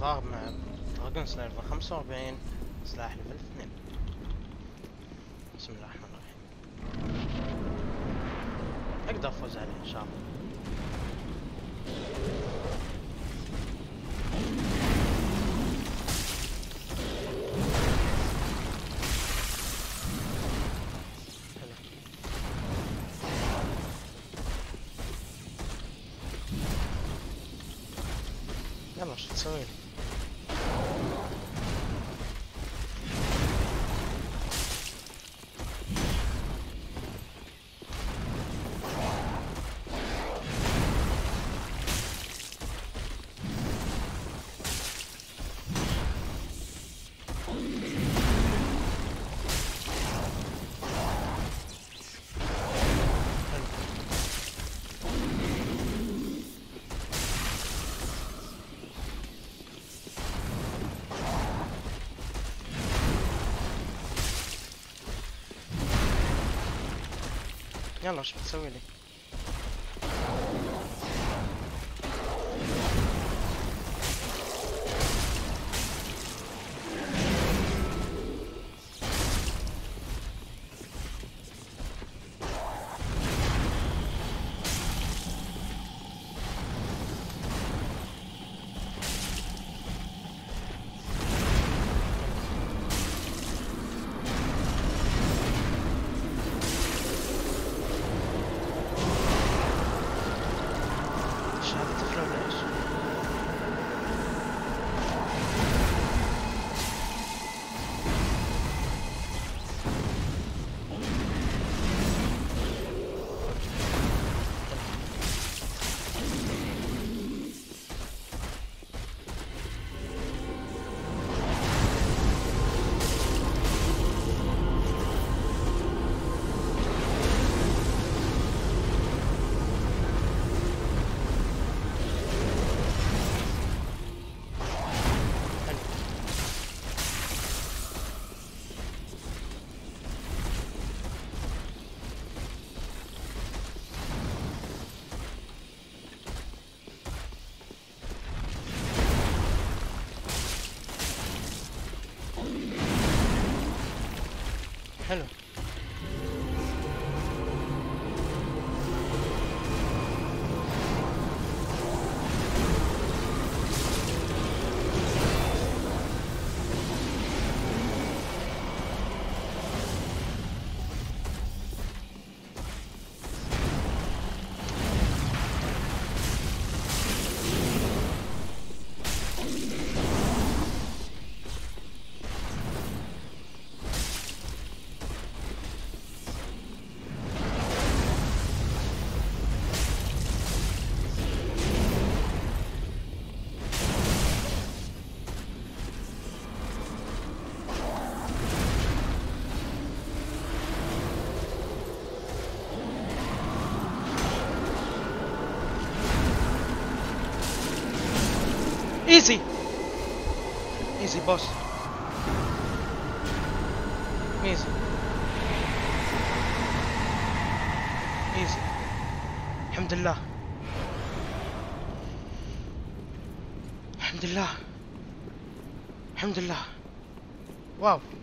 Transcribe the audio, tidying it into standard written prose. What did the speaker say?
ضاغ مع دراجون سلاير ليفل 45، سلاح ليفل 2. بسم الله الرحمن الرحيم. اقدر افوز عليه ان شاء الله. يلا شو تسوي؟ يلا شو بتسوي لي؟ شهادة طفل ولا ايش؟ حلو. ايزي ايزي بوس، ايزي ايزي. الحمد لله الحمد لله الحمد لله. واو.